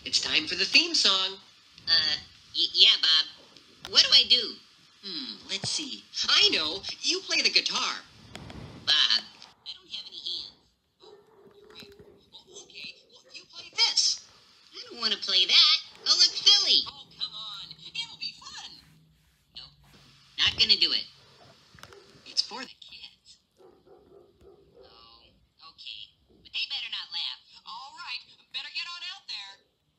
It's time for the theme song. Yeah, Bob. What do I do? Let's see. I know. You play the guitar. Bob, I don't have any hands. Oh, you're right. Well, okay. Well, you play this. I don't want to play that. I'll look silly. Oh, come on. It'll be fun. No, not gonna do it. It's for the kids. Oh, okay. But they better not laugh. All right. Better get on out there.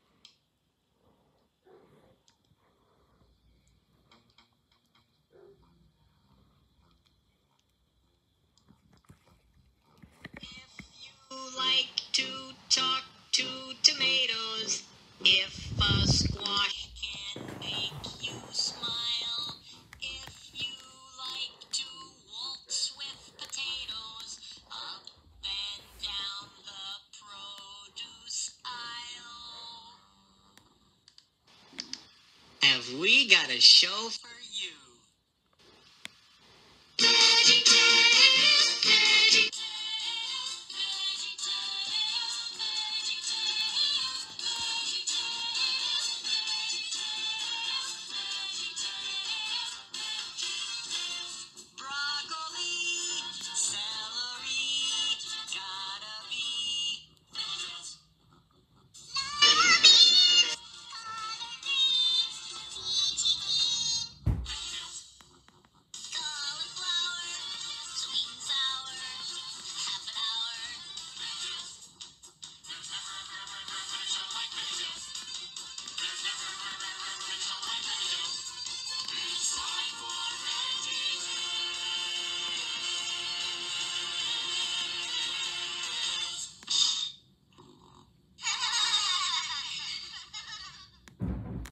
If you like to talk to tomatoes, if a squash can make you smile, if you like to waltz with potatoes, up and down the produce aisle. Have we got a show for